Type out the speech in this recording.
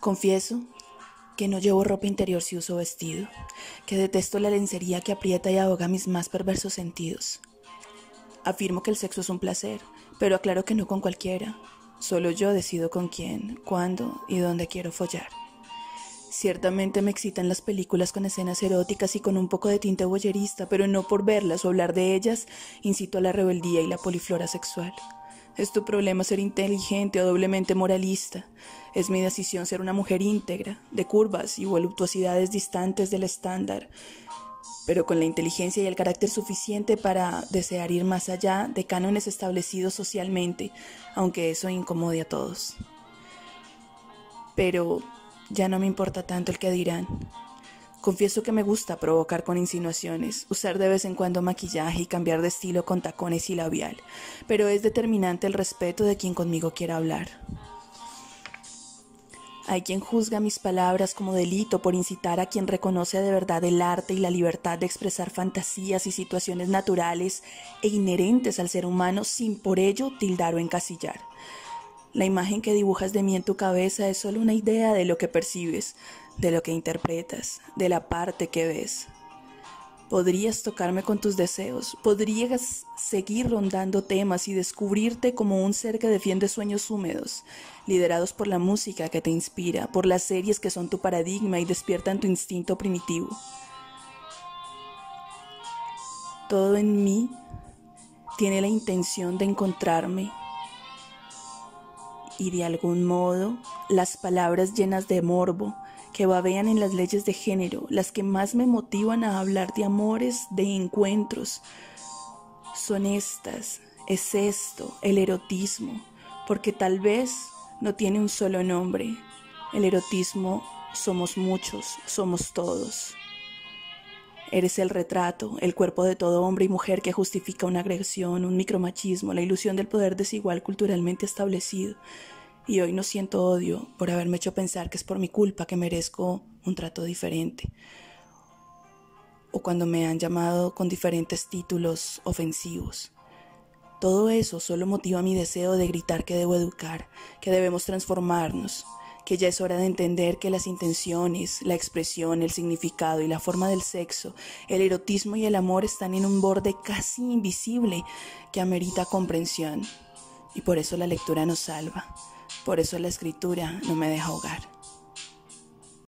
Confieso que no llevo ropa interior si uso vestido, que detesto la lencería que aprieta y ahoga mis más perversos sentidos. Afirmo que el sexo es un placer, pero aclaro que no con cualquiera. Solo yo decido con quién, cuándo y dónde quiero follar. Ciertamente me excitan las películas con escenas eróticas y con un poco de tinte voyerista, pero no por verlas o hablar de ellas incito a la rebeldía y la poliflora sexual. Es tu problema ser inteligente o doblemente moralista. Es mi decisión ser una mujer íntegra, de curvas y voluptuosidades distantes del estándar, pero con la inteligencia y el carácter suficiente para desear ir más allá de cánones establecidos socialmente, aunque eso incomode a todos. Pero ya no me importa tanto el que dirán. Confieso que me gusta provocar con insinuaciones, usar de vez en cuando maquillaje y cambiar de estilo con tacones y labial, pero es determinante el respeto de quien conmigo quiera hablar. Hay quien juzga mis palabras como delito por incitar a quien reconoce de verdad el arte y la libertad de expresar fantasías y situaciones naturales e inherentes al ser humano sin por ello tildar o encasillar. La imagen que dibujas de mí en tu cabeza es solo una idea de lo que percibes, de lo que interpretas, de la parte que ves. Podrías tocarme con tus deseos, podrías seguir rondando temas y descubrirte como un ser que defiende sueños húmedos, liderados por la música que te inspira, por las series que son tu paradigma y despiertan tu instinto primitivo. Todo en mí tiene la intención de encontrarme y de algún modo las palabras llenas de morbo que babean en las leyes de género, las que más me motivan a hablar de amores, de encuentros, son estas, es esto, el erotismo, porque tal vez no tiene un solo nombre. El erotismo somos muchos, somos todos. Eres el retrato, el cuerpo de todo hombre y mujer que justifica una agresión, un micromachismo, la ilusión del poder desigual culturalmente establecido. Y hoy no siento odio por haberme hecho pensar que es por mi culpa que merezco un trato diferente. O cuando me han llamado con diferentes títulos ofensivos. Todo eso solo motiva mi deseo de gritar que debo educar, que debemos transformarnos, que ya es hora de entender que las intenciones, la expresión, el significado y la forma del sexo, el erotismo y el amor están en un borde casi invisible que amerita comprensión. Y por eso la lectura nos salva. Por eso la escritura no me deja ahogar.